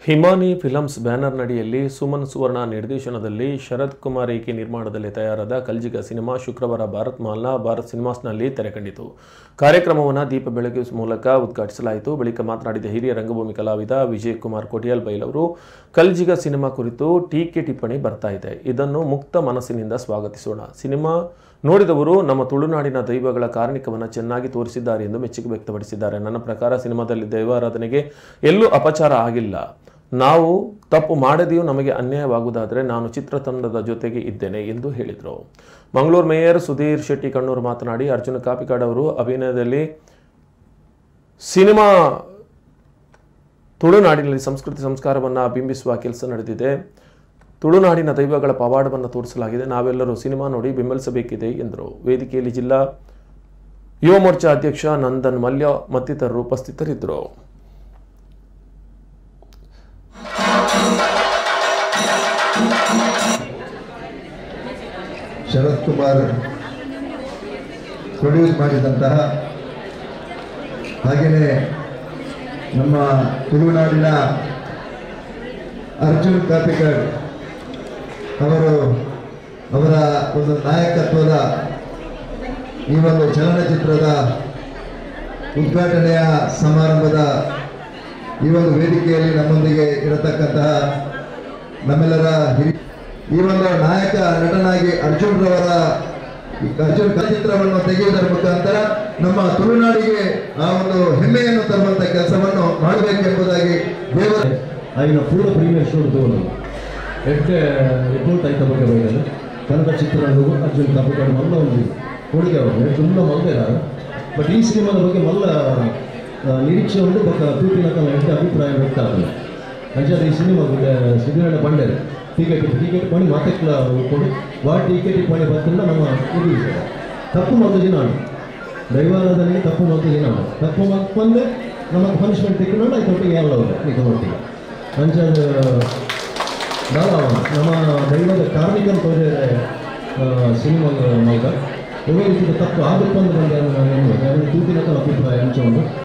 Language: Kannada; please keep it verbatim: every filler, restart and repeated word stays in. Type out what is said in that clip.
ಹಿಮಾನಿ ಫಿಲಮ್ಸ್ ಬ್ಯಾನರ್ನಡಿಯಲ್ಲಿ ಸುಮನ್ ಸುವರ್ಣ ನಿರ್ದೇಶನದಲ್ಲಿ ಶರತ್ ಕುಮಾರ್ ಏಕೆ ನಿರ್ಮಾಣದಲ್ಲಿ ತಯಾರಾದ ಕಲ್ಜಿಗ ಸಿನಿಮಾ ಶುಕ್ರವಾರ ಭಾರತ್ ಮಾಲ್ನ ಭಾರತ್ ಸಿನಿಮಾಸ್ನಲ್ಲಿ ತೆರೆಕಂಡಿತು. ಕಾರ್ಯಕ್ರಮವನ್ನು ದೀಪ ಬೆಳಗಿಸುವ ಮೂಲಕ ಉದ್ಘಾಟಿಸಲಾಯಿತು. ಬಳಿಕ ಮಾತನಾಡಿದ ಹಿರಿಯ ರಂಗಭೂಮಿ ಕಲಾವಿದ ವಿಜಯ್ ಕುಮಾರ್ ಕೊಟಿಯಾಲ್ ಬೈಲ್ ಅವರು, ಕಲ್ಜಿಗ ಸಿನಿಮಾ ಕುರಿತು ಟೀಕೆ ಟಿಪ್ಪಣಿ ಬರ್ತಾ ಇದೆ, ಇದನ್ನು ಮುಕ್ತ ಮನಸ್ಸಿನಿಂದ ಸ್ವಾಗತಿಸೋಣ. ಸಿನಿಮಾ ನೋಡಿದವರು ನಮ್ಮ ತುಳುನಾಡಿನ ದೈವಗಳ ಕಾರಣಿಕವನ್ನು ಚೆನ್ನಾಗಿ ತೋರಿಸಿದ್ದಾರೆ ಎಂದು ಮೆಚ್ಚುಗೆ ವ್ಯಕ್ತಪಡಿಸಿದ್ದಾರೆ. ನನ್ನ ಪ್ರಕಾರ ಸಿನಿಮಾದಲ್ಲಿ ದೈವಾರಾಧನೆಗೆ ಎಲ್ಲೂ ಅಪಚಾರ ಆಗಿಲ್ಲ. ನಾವು ತಪ್ಪು ಮಾಡದೆಯೂ ನಮಗೆ ಅನ್ಯಾಯವಾಗುವುದಾದರೆ ನಾನು ಚಿತ್ರತಂಡದ ಜೊತೆಗೆ ಇದ್ದೇನೆ ಎಂದು ಹೇಳಿದರು. ಮಂಗಳೂರು ಮೇಯರ್ ಸುಧೀರ್ ಶೆಟ್ಟಿ ಕಣ್ಣೂರು ಮಾತನಾಡಿ, ಅರ್ಜುನ ಕಾಪಿಕಾಡ್ ಅವರು ಅಭಿನಯದಲ್ಲಿ ಸಿನಿಮಾ ತುಳುನಾಡಿನಲ್ಲಿ ಸಂಸ್ಕೃತಿ ಸಂಸ್ಕಾರವನ್ನು ಬಿಂಬಿಸುವ ಕೆಲಸ ನಡೆದಿದೆ. ತುಳುನಾಡಿನ ದೈವಗಳ ಪವಾಡವನ್ನು ತೋರಿಸಲಾಗಿದೆ. ನಾವೆಲ್ಲರೂ ಸಿನಿಮಾ ನೋಡಿ ಬೆಂಬಲಿಸಬೇಕಿದೆ ಎಂದರು. ವೇದಿಕೆಯಲ್ಲಿ ಜಿಲ್ಲಾ ಯುವ ಮೋರ್ಚಾ ಅಧ್ಯಕ್ಷ ನಂದನ್ ಮಲ್ಯ ಮತ್ತಿತರರು ಉಪಸ್ಥಿತರಿದ್ದರು. ಶರತ್ ಕುಮಾರ್ ಪ್ರೊಡ್ಯೂಸ್ ಮಾಡಿದಂತಹ ಹಾಗೆಯೇ ನಮ್ಮ ತುಳುನಾಡಿನ ಅರ್ಜುನ್ ಕಾಪಿಕಾಡ್ ಅವರು ಅವರ ಒಂದು ನಾಯಕತ್ವದ ಈ ಒಂದು ಚಲನಚಿತ್ರದ ಉದ್ಘಾಟನೆಯ ಸಮಾರಂಭದ ಈ ಒಂದು ವೇದಿಕೆಯಲ್ಲಿ ನಮ್ಮೊಂದಿಗೆ ಇರತಕ್ಕಂತಹ ನಮ್ಮೆಲ್ಲರ ಹಿರಿಯ ಈ ಒಂದು ನಾಯಕ ನಟನಾಗಿ ಅರ್ಜುನ್ ರವರ ಅರ್ಜುನ್ ಚಿತ್ರವನ್ನು ತೆಗೆಯುವುದರ ಮುಖಾಂತರ ನಮ್ಮ ತುಳುನಾಡಿಗೆ ಆ ಒಂದು ಹೆಮ್ಮೆಯನ್ನು ತರುವಂತ ಕೆಲಸವನ್ನು ಮಾಡಬೇಕೆಂಬುದಾಗಿ ದೇವರ ಆಗಿನ ಪೂರ್ವ ಪ್ರೀಮಿಯರ್ ಶೋ ತಗೊಂಡು ಎಡ್ಡೆ ರಿಪೋರ್ಟ್ ಆಯ್ತ ಬಗ್ಗೆ ಬೈದಲ್ಲಿ ಕನ್ನಡ ಚಿತ್ರರಂಗವು ಅರ್ಜುನ್ ಕಾಪಿಕಾಡ್ ಮಲ್ಲ ಒಂದು ಕೊಡುಗೆ ಅವರು ತುಂಬ ಮಲ್ಬೇರ. ಬಟ್ ಈ ಸಿನಿಮಾದ ಬಗ್ಗೆ ಮಲ್ಲ ನಿರೀಕ್ಷೆ ಉಂಟು. ಬಟ್ ತೂಪಿನ ಕಾಲ ಎಡ್ಡೆ ಅಭಿಪ್ರಾಯ ವ್ಯಕ್ತ ಆಗಲ್ಲ. ಅಂಚಾದ ಈ ಸಿನಿಮಾ ಸಿದ್ದರಾಮಯ್ಯ ಬಂಡೇರು ಟಿಕೆಟ್ ಟಿಕೆಟ್ ಮಾಡಿ ಮಾತೆಕ್ಲ ಕೊಡು ವಾ ಟಿಕೆಟ್ ಮಾಡಿ ಬರ್ತಿಲ್ಲ ನಮ್ಮ ಇದು ತಪ್ಪು ಮೊದಲು ದಿನ ದೈವಾರಾಧನೆಗೆ ತಪ್ಪು ಮೊದಲು ದಿನ ತಪ್ಪು ಮತ್ ಬಂದರೆ ನಮಗೆ ಪನಿಷ್ಮೆಂಟ್ ತೆಕ್ಕೊಂಡು ಆಯ್ತು ಒಟ್ಟಿಗೆ ಎಲ್ಲ ಅವರು ಈಗ ಒಟ್ಟಿಗೆ ಅಂಚಾದ ಭಾಳ ನಮ್ಮ ದೈವದ ಕಾರ್ಮಿಕನ ತೋರಿಸಿದರೆ ಸಿನಿಮಾ ಮಗ ಒಬ್ಬ ರೀತಿಯ ತಪ್ಪು ಆಗಬೇಕು ಅಂತ ಬಂದ ನಾನು ತೂತಿನ ಅಭಿಪ್ರಾಯ ಹಂಚೋದು.